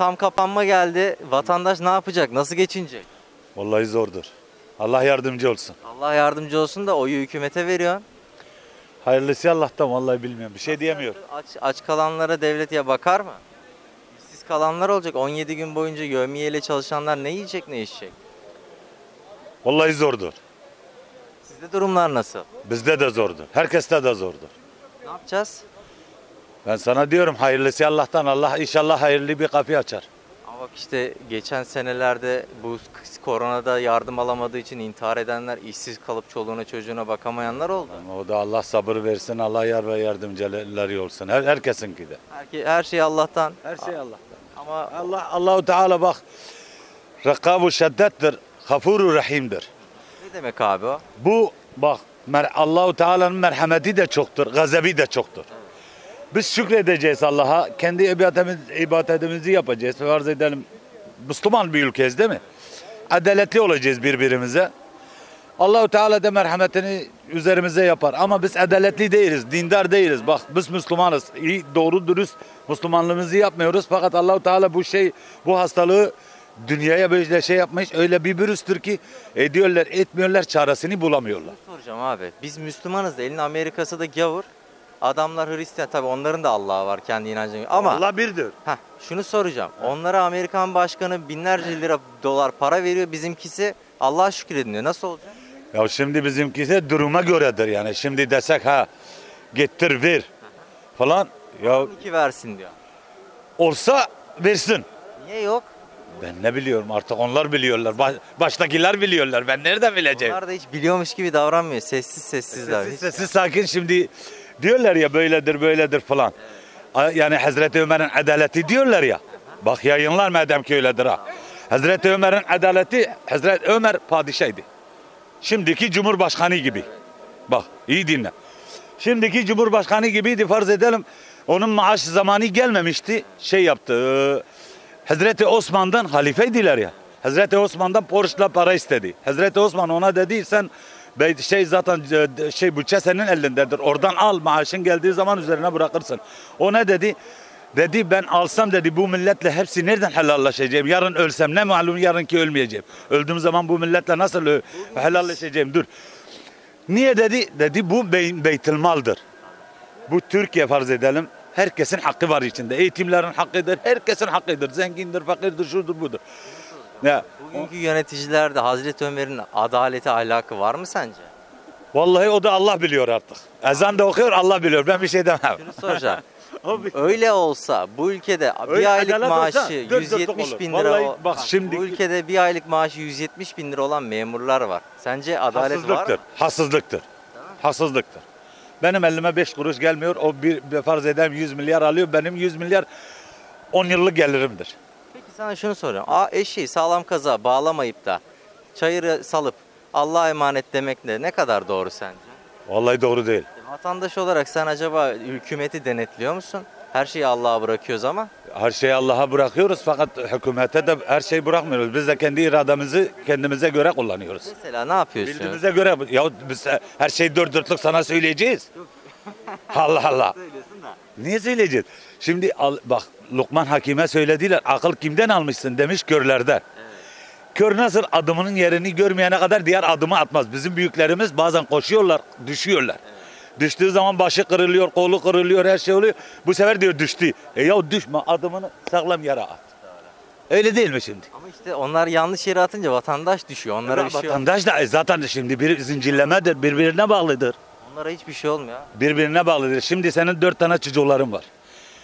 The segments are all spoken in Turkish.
tam kapanma geldi. Vatandaş ne yapacak? Nasıl geçinecek? Vallahi zordur. Allah yardımcı olsun. Allah yardımcı olsun da oyu hükümete veriyor. Hayırlısı Allah'tan, vallahi bilmiyorum. Bir şey diyemiyorum. Aç kalanlara devlet ya bakar mı? İşsiz kalanlar olacak. 17 gün boyunca yevmiyeyle çalışanlar ne yiyecek ne içecek? Vallahi zordur. Sizde durumlar nasıl? Bizde de zordur. Herkeste de zordur. Ne yapacağız? Ben sana diyorum, hayırlısı Allah'tan. Allah inşallah hayırlı bir kapı açar. Ama bak işte geçen senelerde bu koronada yardım alamadığı için intihar edenler, işsiz kalıp çoluğuna çocuğuna bakamayanlar oldu. O da Allah sabır versin. Allah yar ve yardımcıları olsun. Herkesinki de. Her şey Allah'tan. Her şey Allah'tan. Ama Allahu Teala bak, rekabu şeddettir, gafuru rahimdir. ne demek abi o? Bu bak, Allahu Teala'nın merhameti de çoktur, gazebi de çoktur. Biz şükredeceğiz Allah'a, kendi ibadetimizi yapacağız. Farz edelim, Müslüman bir ülkeyiz değil mi? Adaletli olacağız birbirimize. Allahu Teala da merhametini üzerimize yapar. Ama biz adaletli değiliz, dindar değiliz. Bak biz Müslümanız, iyi, doğru dürüst Müslümanlığımızı yapmıyoruz. Fakat Allahu Teala bu hastalığı dünyaya böyle şey yapmış. Öyle bir virüstür ki ediyorlar, etmiyorlar, çaresini bulamıyorlar. Soracağım abi. Biz Müslümanız da elin Amerika'sı da gavur. Adamlar Hristiyan. Tabii onların da Allah'ı var kendi inancına. Ama Allah birdir. şunu soracağım. Onlara Amerikan başkanı binlerce lira dolar para veriyor. Bizimkisi Allah'a şükür ediniyor. Nasıl olacak? Ya şimdi bizimkisi duruma göredir yani. Şimdi desek getir ver falan. Ya İki versin diyor. olsa versin. Niye yok? Ben ne biliyorum, artık onlar biliyorlar. Baştakiler biliyorlar. Ben nereden bileceğim? Onlar da hiç biliyormuş gibi davranmıyor. Sessiz sessizler. Sessiz sakin şimdi diyorlar ya, böyledir falan. Yani Hazreti Ömer'in adaleti diyorlar ya. Bak yayınlar madem ki öyledir ha. Hazreti Ömer'in adaleti, Hazreti Ömer padişahıydı. Şimdiki Cumhurbaşkanı gibi. Bak iyi dinle. Şimdiki Cumhurbaşkanı gibiydi, farz edelim. Onun maaş zamanı gelmemişti. Şey yaptı. Hazreti Osman'dan halifeydiler ya. Hazreti Osman'dan Porsche'la para istedi. Hazreti Osman ona dedi, sen zaten bütçe senin elindedir. Oradan al, maaşın geldiği zaman üzerine bırakırsın. O ne dedi? Dedi ben alsam dedi bu milletle hepsi nereden helallaşacağım? Yarın ölsem ne malum yarınki ölmeyeceğim. Öldüğüm zaman bu milletle nasıl helalleşeceğim? Dur. Niye dedi? Dedi bu beytülmaldır. Bu Türkiye farz edelim. Herkesin hakkı var içinde. Eğitimlerin hakkıdır. Herkesin hakkıdır. Zengindir, fakirdir, şudur, budur. Ya, Bugünkü yöneticilerde Hazreti Ömer'in adaleti, ahlakı var mı sence? vallahi o da Allah biliyor artık. Ezan da okuyor, Allah biliyor. Ben bir şey demem. Şunu soracağım. Öyle olsa bu ülkede bir aylık maaşı 170 bin lira bak şimdi bu ülkede bir aylık maaşı 170 bin lira olan memurlar var. Sence adalet var mı? Haksızlıktır. Benim elime 5 kuruş gelmiyor. O bir farz ederim 100 milyar alıyor. Benim 100 milyar 10 yıllık gelirimdir. Peki sana şunu soracağım. Eşeği sağlam kaza bağlamayıp da çayırı salıp Allah'a emanet demek de ne kadar doğru sence? Vallahi doğru değil. Vatandaş olarak sen acaba hükümeti denetliyor musun? Her şeyi Allah'a bırakıyoruz ama. Her şeyi Allah'a bırakıyoruz fakat hükümete de her şeyi bırakmıyoruz. Biz de kendi irademizi kendimize göre kullanıyoruz. Mesela ne yapıyorsun? Bildiğimize göre ya biz her şeyi dört dörtlük sana söyleyeceğiz. Allah Allah. Niye söyleyeceğiz? Şimdi bak Lokman Hakim'e söylediler. Akıl kimden almışsın demiş, körlerden. Kör nasıl adımının yerini görmeyene kadar diğer adımı atmaz. Bizim büyüklerimiz bazen koşuyorlar, düşüyorlar. Düştüğü zaman başı kırılıyor, kolu kırılıyor, her şey oluyor. Bu sefer diyor düştü. Ya düşme, adımını sağlam yere at. Öyle değil mi şimdi? Ama işte onlar yanlış yere atınca vatandaş düşüyor. Onlara bir şey olmuyor. Vatandaş da zaten şimdi bir zincirlemedir, birbirine bağlıdır. Onlara hiçbir şey olmuyor. Birbirine bağlıdır. Şimdi senin 4 tane çocukların var.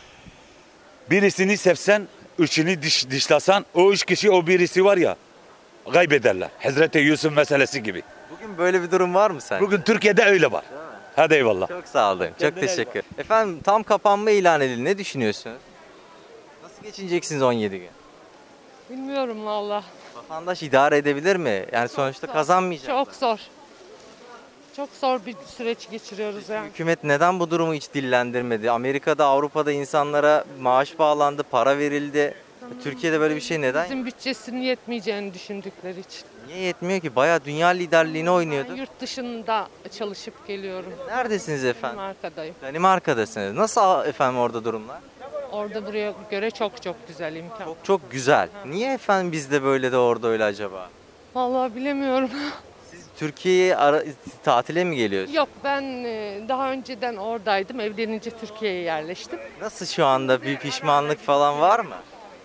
Birisini sevsen, üçünü dışlasan, o 3 kişi o birisi var ya, kaybederler. Hazreti Yusuf meselesi gibi. Bugün böyle bir durum var mı sence? Bugün Türkiye'de öyle var. Hadi eyvallah. Çok sağ olun. Çok teşekkür. Efendim tam kapanma ilan edildi. Ne düşünüyorsunuz? Nasıl geçineceksiniz 17 gün? Bilmiyorum valla. Vatandaş idare edebilir mi? Yani sonuçta kazanmayacak. Çok zor. Çok zor bir süreç geçiriyoruz yani. Hükümet neden bu durumu hiç dillendirmedi? Amerika'da, Avrupa'da insanlara maaş bağlandı, para verildi. Türkiye'de böyle bir şey neden? Bizim bütçesinin yetmeyeceğini düşündükleri için. Niye yetmiyor ki? Bayağı dünya liderliğini oynuyordu. Ben yurt dışında çalışıp geliyorum. Neredesiniz efendim? Danimarka'dayım. Danimarka'dasınız. Nasıl efendim orada durumlar? Orada buraya göre çok çok güzel imkan. Çok çok güzel. Niye efendim bizde böyle de orada öyle acaba? Vallahi bilemiyorum. Siz Türkiye'ye tatile mi geliyorsunuz? Yok, ben daha önceden oradaydım. Evlenince Türkiye'ye yerleştim. Nasıl şu anda bir pişmanlık falan var mı?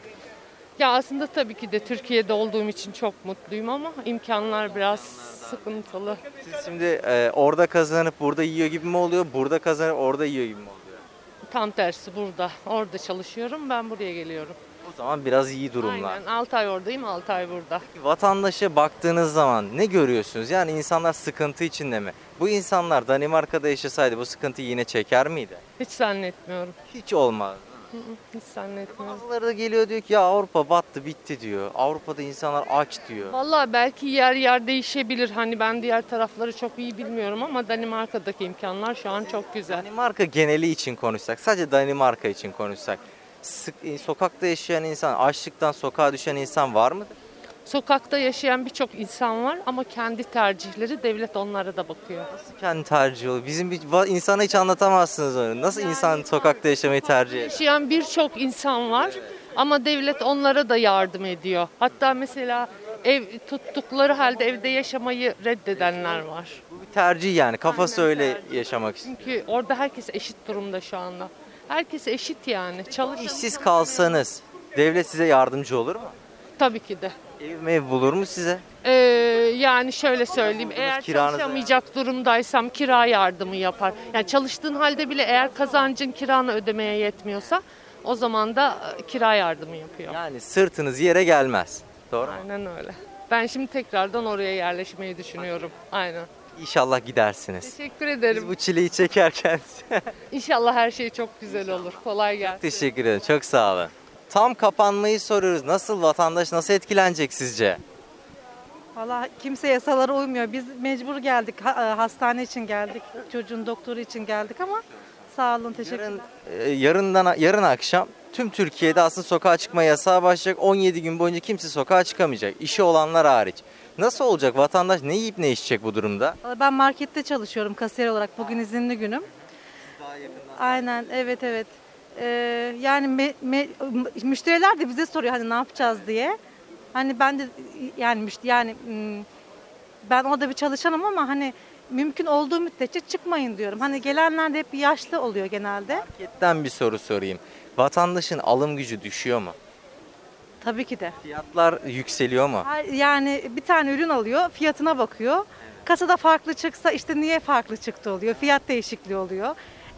Ya aslında tabii ki de Türkiye'de olduğum için çok mutluyum ama imkanlar biraz sıkıntılı. Siz şimdi orada kazanıp burada yiyor gibi mi oluyor? Burada kazanıp orada yiyor gibi mi oluyor? Tam tersi burada. Orada çalışıyorum, ben buraya geliyorum. O zaman biraz iyi durumlar. Aynen, 6 ay oradayım, 6 ay burada. Vatandaşa baktığınız zaman ne görüyorsunuz? Yani insanlar sıkıntı içinde mi? Bu insanlar Danimarka'da yaşasaydı bu sıkıntıyı yine çeker miydi? Hiç zannetmiyorum. Hiç olmaz. Hiç zannetmiyorum. Bazıları da geliyor diyor ki ya Avrupa battı bitti diyor. Avrupa'da insanlar aç diyor. Vallahi belki yer yer değişebilir. Hani ben diğer tarafları çok iyi bilmiyorum ama Danimarka'daki imkanlar şu an çok güzel. Danimarka geneli için konuşsak, sadece Danimarka için konuşsak. Sokakta yaşayan insan, açlıktan sokağa düşen insan var mıdır? Sokakta yaşayan birçok insan var ama kendi tercihleri, devlet onlara da bakıyor. Nasıl kendi tercih oluyor? Bizim insana hiç anlatamazsınız onu. Nasıl insan sokakta yaşamayı tercih eder? Yaşayan birçok insan var ama devlet onlara da yardım ediyor. Hatta mesela ev tuttukları halde evde yaşamayı reddedenler var. Bu bir tercih yani. Kafası Aynen, öyle tercih. yaşamak istiyor. Çünkü orada herkes eşit durumda şu anda. Herkes eşit yani. İşsiz kalsanız devlet size yardımcı olur mu? Tabii ki de. Ev bulur mu size? Yani şöyle söyleyeyim, eğer kiranızı- çalışamayacak durumdaysam kira yardımı yapar. Yani çalıştığın halde bile eğer kazancın kiranı ödemeye yetmiyorsa o zaman da kira yardımı yapıyor. Yani sırtınız yere gelmez. Doğru mu? Aynen öyle. Ben şimdi tekrardan oraya yerleşmeyi düşünüyorum. Aynen. İnşallah gidersiniz. Teşekkür Biz ederim. bu çileyi çekerken İnşallah her şey çok güzel olur. Kolay gelsin. teşekkür ederim. Çok sağ olun. Tam kapanmayı soruyoruz. Nasıl vatandaş nasıl etkilenecek sizce? Valla kimse yasalara uymuyor. Biz mecbur geldik. Hastane için geldik. Çocuğun doktoru için geldik ama sağ olun, teşekkürler. Yarın akşam tüm Türkiye'de aslında sokağa çıkma yasağı başlayacak. 17 gün boyunca kimse sokağa çıkamayacak. İşi olanlar hariç. Nasıl olacak? Vatandaş ne yiyip ne içecek bu durumda? Valla ben markette çalışıyorum kasiyer olarak. Bugün izinli günüm. Aynen, evet evet. Yani müşteriler de bize soruyor hani ne yapacağız diye. Hani ben de ben orada bir çalışanım ama hani mümkün olduğu müddetçe çıkmayın diyorum. Hani gelenler de hep yaşlı oluyor genelde. Marketten bir soru sorayım. Vatandaşın alım gücü düşüyor mu? Tabii ki de. Fiyatlar yükseliyor mu? Yani bir tane ürün alıyor, fiyatına bakıyor. Kasada farklı çıksa işte niye farklı çıktı oluyor, fiyat değişikliği oluyor.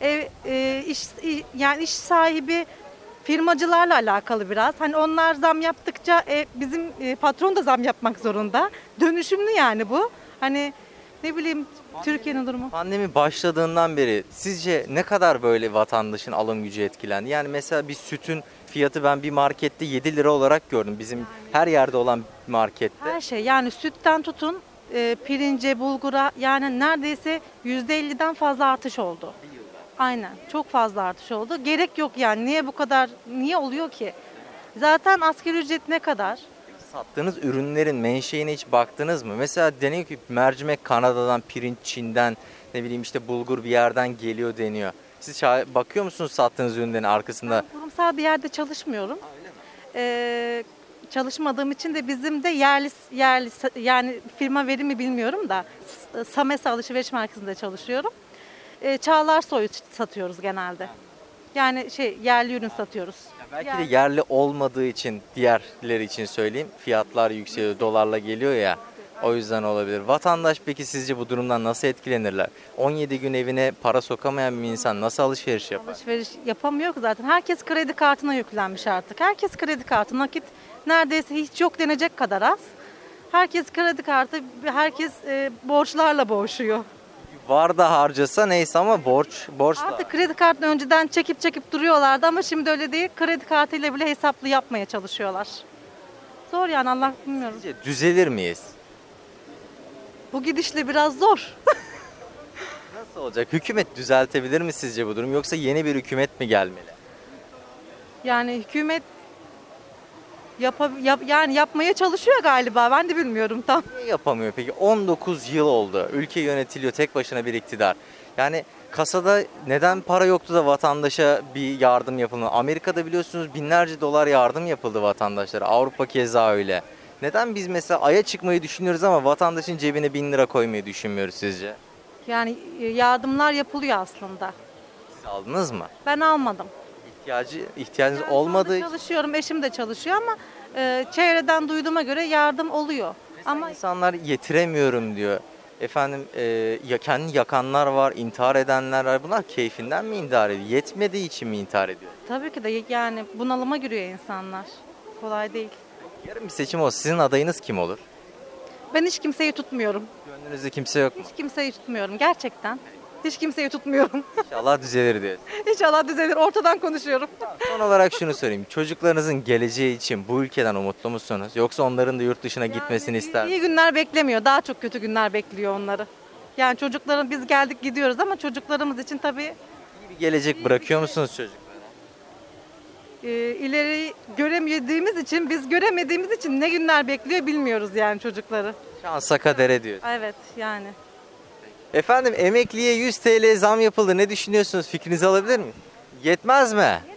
Yani iş sahibi firmacılarla alakalı biraz. Hani onlar zam yaptıkça bizim patron da zam yapmak zorunda. Dönüşümlü yani bu. Hani ne bileyim Türkiye'nin durumu. Pandemi başladığından beri sizce ne kadar böyle vatandaşın alım gücü etkilendi? Yani mesela bir sütün fiyatı ben bir markette 7 lira olarak gördüm. Bizim her yerde olan markette. Her şey yani sütten tutun pirince, bulgura yani neredeyse %50'den fazla artış oldu. Aynen çok fazla artış oldu. Gerek yok yani niye oluyor ki? Zaten asgari ücret ne kadar? Sattığınız ürünlerin menşeine hiç baktınız mı? Mesela deniyor ki mercimek Kanada'dan, pirinç Çin'den, ne bileyim işte bulgur bir yerden geliyor deniyor. Siz bakıyor musunuz sattığınız ürünlerin arkasında? Ben kurumsal bir yerde çalışmıyorum. Çalışmadığım için de bizim de yerli yani firma verimi bilmiyorum da Samesa Alışveriş Merkezi'nde çalışıyorum. Çağlar Soy'u satıyoruz genelde. Yani yerli ürün satıyoruz. Belki de yerli olmadığı için diğerleri için söyleyeyim. Fiyatlar yükseliyor, dolarla geliyor ya. O yüzden olabilir. Vatandaş peki sizce bu durumdan nasıl etkilenirler? 17 gün evine para sokamayan bir insan nasıl alışveriş yapar? Alışveriş yapamıyor ki zaten. Herkes kredi kartına yüklenmiş artık. Herkes kredi kartı, nakit neredeyse hiç yok denecek kadar az. Herkes kredi kartı, herkes borçlarla boğuşuyor. Var da harcasa neyse ama borç da. Artık kredi kartını önceden çekip duruyorlardı ama şimdi öyle değil. Kredi kartıyla bile hesaplı yapmaya çalışıyorlar. Zor yani Allah bilmiyorum. Sizce düzelir miyiz? Bu gidişle biraz zor. Nasıl olacak? Hükümet düzeltebilir mi sizce bu durum yoksa yeni bir hükümet mi gelmeli? Yani hükümet yani yapmaya çalışıyor galiba. Ben de bilmiyorum tam. Niye yapamıyor peki? 19 yıl oldu. Ülke yönetiliyor tek başına bir iktidar. Yani kasada neden para yoktu da vatandaşa bir yardım yapılmadı? Amerika'da biliyorsunuz binlerce dolar yardım yapıldı vatandaşlara. Avrupa keza öyle. Neden biz mesela Ay'a çıkmayı düşünüyoruz ama vatandaşın cebine 1000 lira koymayı düşünmüyoruz sizce? Yani yardımlar yapılıyor aslında. Siz aldınız mı? Ben almadım. İhtiyacınız Yani şu anda olmadığı için çalışıyorum, eşim de çalışıyor ama çevreden duyduğuma göre yardım oluyor. Ama insanlar yetiremiyorum diyor. Efendim kendini yakanlar var, intihar edenler var. Bunlar keyfinden mi intihar ediyor? Yetmediği için mi intihar ediyor? tabii ki de yani bunalıma giriyor insanlar. Kolay değil. Yarın bir seçim olsa sizin adayınız kim olur? Ben hiç kimseyi tutmuyorum. Gönlünüzde kimse yok mu? Hiç kimseyi tutmuyorum gerçekten. Hiç kimseyi tutmuyorum. İnşallah düzelir diyor. İnşallah düzelir. Ortadan konuşuyorum. Son olarak şunu sorayım. Çocuklarınızın geleceği için bu ülkeden umutlu musunuz? Yoksa onların da yurt dışına gitmesini ister İyi günler beklemiyor. Daha çok kötü günler bekliyor onları. Yani çocukların biz geldik gidiyoruz ama çocuklarımız için tabii İyi bir gelecek bırakıyor musunuz çocuklara? ileri göremediğimiz için, biz göremediğimiz için ne günler bekliyor bilmiyoruz yani çocukları. Şansa kadere diyor. Evet yani. Efendim emekliye 100 TL zam yapıldı. Ne düşünüyorsunuz? Fikrinizi alabilir miyim? Yetmez mi?